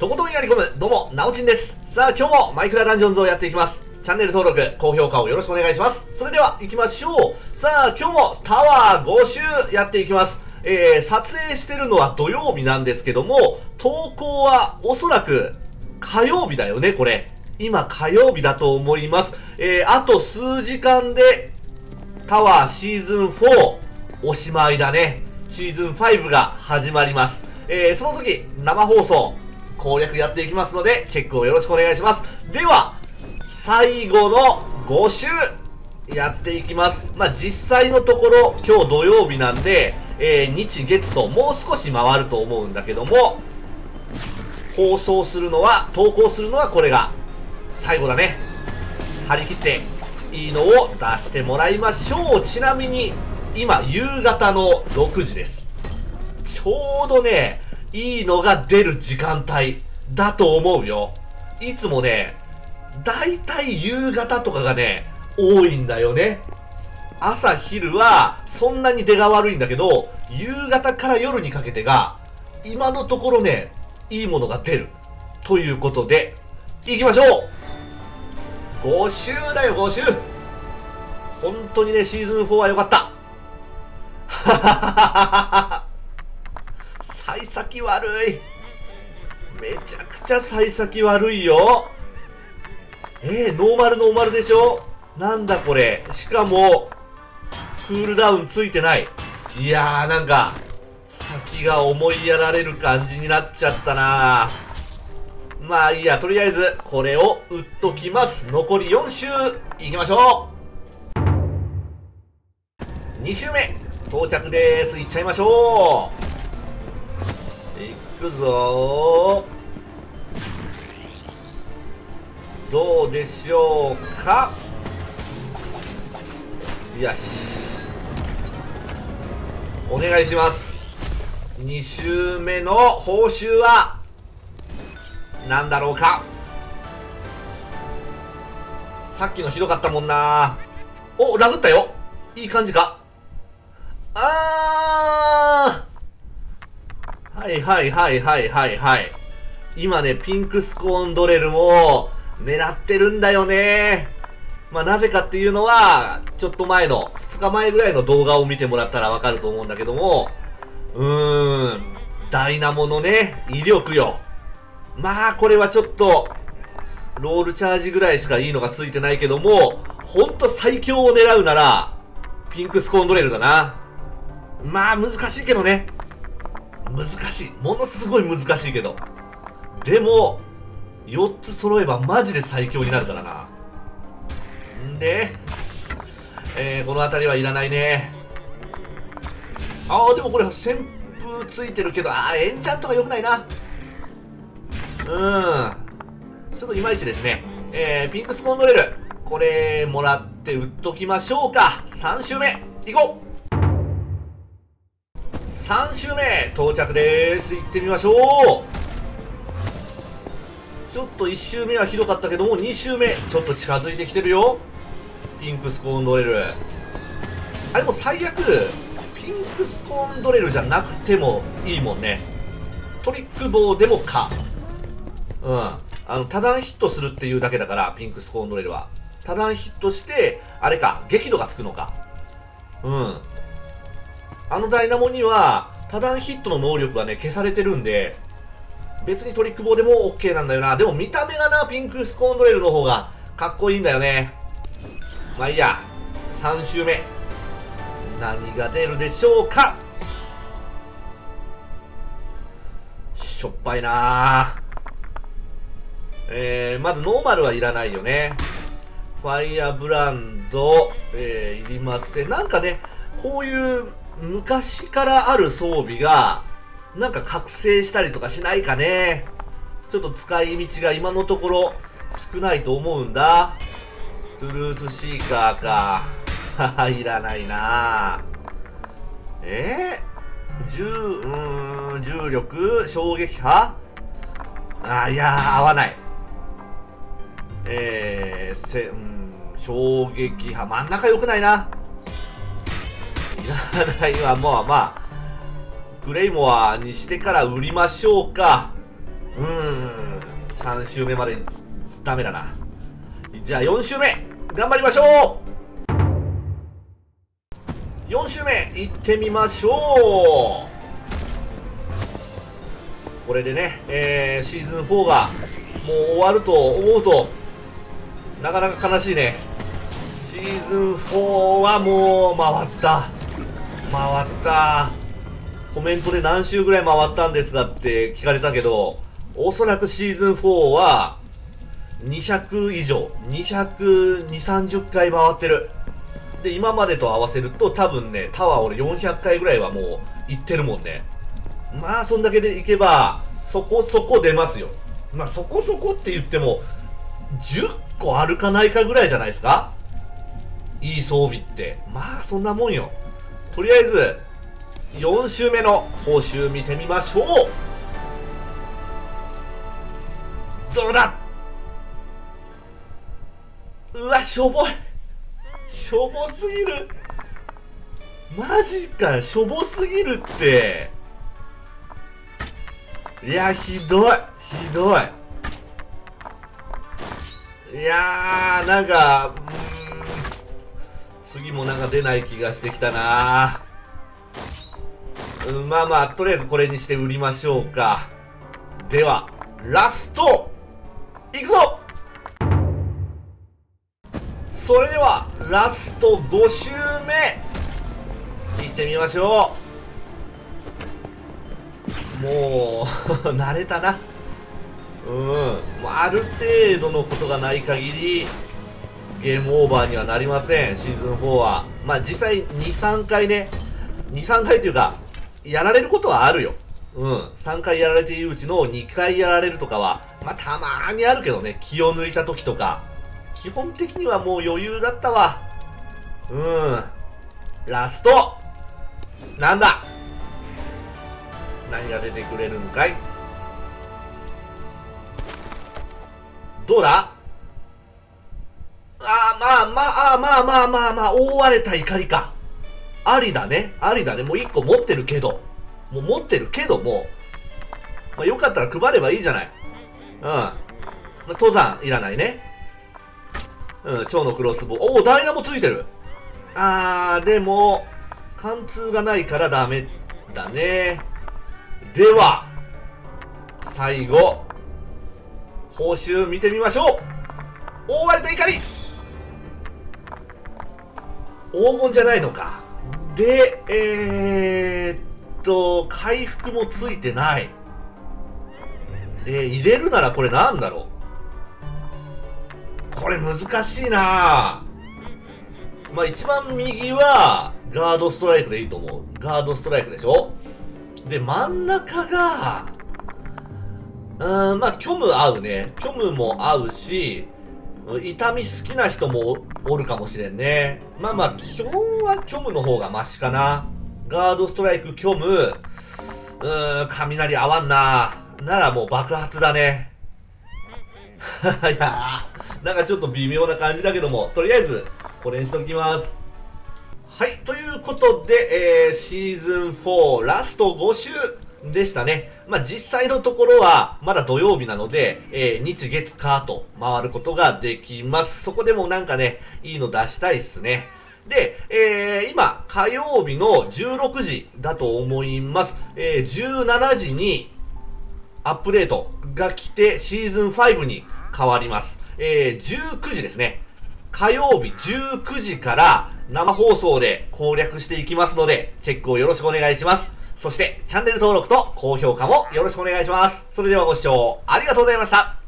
とことんやり込む、どうも、なおちんです。さあ、今日もマイクラダンジョンズをやっていきます。チャンネル登録、高評価をよろしくお願いします。それでは、行きましょう。さあ、今日もタワー5周やっていきます。撮影してるのは土曜日なんですけども、投稿はおそらく火曜日だよね、これ。今、火曜日だと思います。あと数時間で、タワーシーズン4、おしまいだね。シーズン5が始まります。その時、生放送、攻略やっていきますので、チェックをよろしくお願いします。では、最後の5周、やっていきます。まあ、実際のところ、今日土曜日なんで、日月ともう少し回ると思うんだけども、放送するのは、投稿するのはこれが最後だね。張り切っていいのを出してもらいましょう。ちなみに、今、夕方の6時です。ちょうどね、いいのが出る時間帯だと思うよ。いつもね、だいたい夕方とかがね、多いんだよね。朝昼はそんなに出が悪いんだけど、夕方から夜にかけてが、今のところね、いいものが出る。ということで、行きましょう !5 周だよ、5周。本当にね、シーズン4は良かった。はははは。幸先悪い。めちゃくちゃ幸先悪いよ。ノーマルでしょ。なんだこれ。しかも、クールダウンついてない。いやーなんか、先が思いやられる感じになっちゃったな。まあいいや、とりあえず、これを打っときます。残り4周、いきましょう。2周目、到着でーす。いっちゃいましょう。いくぞー。どうでしょうか。よし。お願いします。2周目の報酬は、何だろうか。さっきのひどかったもんな。お、殴ったよ。いい感じか。はい。今ね、ピンクスコーンドレルも狙ってるんだよね。まあなぜかっていうのは、ちょっと前の、2日前ぐらいの動画を見てもらったらわかると思うんだけども、ダイナモのね、威力よ。まあこれはちょっと、ロールチャージぐらいしかいいのがついてないけども、ほんと最強を狙うなら、ピンクスコーンドレルだな。まあ難しいけどね。難しい。ものすごい難しいけど。でも、4つ揃えばマジで最強になるからな。んで、この辺りはいらないね。でもこれ旋風ついてるけど、エンチャントが良くないな。ちょっといまいちですね。ピンクスコーンドレル。これ、もらって売っときましょうか。3周目、いこう。3周目、到着でーす。行ってみましょう。ちょっと1周目はひどかったけども、2周目、ちょっと近づいてきてるよ。ピンクスコーンドレル。あれも最悪、ピンクスコーンドレルじゃなくてもいいもんね。トリック棒でもか。多段ヒットするっていうだけだから、ピンクスコーンドレルは。多段ヒットして、あれか、激怒がつくのか。あのダイナモには、多段ヒットの能力がね、消されてるんで、別にトリック棒でも OK なんだよな。でも見た目がな、ピンクスコーンドレルの方がかっこいいんだよね。まあいいや。3周目。何が出るでしょうか。しょっぱいなまずノーマルはいらないよね。ファイアブランド、いりません。なんかね、こういう昔からある装備が、なんか覚醒したりとかしないかね。ちょっと使い道が今のところ少ないと思うんだ。トゥルースシーカーか。いらないな重力衝撃波いやー、合わない。衝撃波。真ん中良くないな。いらないわ。まあ、グレイモアにしてから売りましょうか。 3周目までダメだな。じゃあ4周目頑張りましょう。4周目いってみましょう。これでね、シーズン4がもう終わると思うとなかなか悲しいね。シーズン4はもう回ったコメントで何周ぐらい回ったんですかって聞かれたけど、おそらくシーズン4は200以上220、30回回ってる。で今までと合わせると多分ね、タワー俺400回ぐらいはもう行ってるもんね。まあそんだけでいけばそこそこ出ますよ。まあそこそこって言っても10個あるかないかぐらいじゃないですか、いい装備って。まあそんなもんよ。とりあえず4周目の報酬見てみましょう。どうだ。うわ、しょぼい。しょぼすぎる。マジか、しょぼすぎるって。いや、ひどい。いやー、なんか、次もなんか出ない気がしてきたな。まあまあ、とりあえずこれにして売りましょうか。では、ラストいくぞ。それでは、ラスト5周目いってみましょう。もう、慣れたな。ある程度のことがない限り、ゲームオーバーにはなりません、シーズン4は。まあ実際2、3回ね、2、3回というか、やられることはあるよ。3回やられているうちの2回やられるとかは、まあたまーにあるけどね、気を抜いた時とか。基本的にはもう余裕だったわ。ラストなんだ。何が出てくれるんかい。どうだ。まあ、覆われた怒りか。ありだね。もう1個持ってるけど。も、まあ、よかったら配ればいいじゃない。登山いらないね。蝶のクロスボウ。おお、ダイナもついてる。でも、貫通がないからダメだね。では、最後、報酬見てみましょう。覆われた怒り。黄金じゃないのか。で、回復もついてない。入れるならこれなんだろう。これ難しいな。まあ一番右はガードストライクでいいと思う。ガードストライクでしょ。で真ん中がまあ虚無合うね。虚無も合うし、痛み好きな人もおるかもしれんね。まあまあ基本は虚無の方がマシかな。ガードストライク虚無、雷合わんな。ならもう爆発だね。いやー、なんかちょっと微妙な感じだけども、とりあえずこれにしときます。はい、ということで、シーズン4ラスト5週でしたね。まあ実際のところはまだ土曜日なので、日月火と回ることができます。そこでもなんかね、いいの出したいっすね。で、今火曜日の16時だと思います。17時にアップデートが来てシーズン5に変わります。19時ですね。火曜日19時から生放送で攻略していきますので、チェックをよろしくお願いします。そしてチャンネル登録と高評価もよろしくお願いします。それではご視聴ありがとうございました。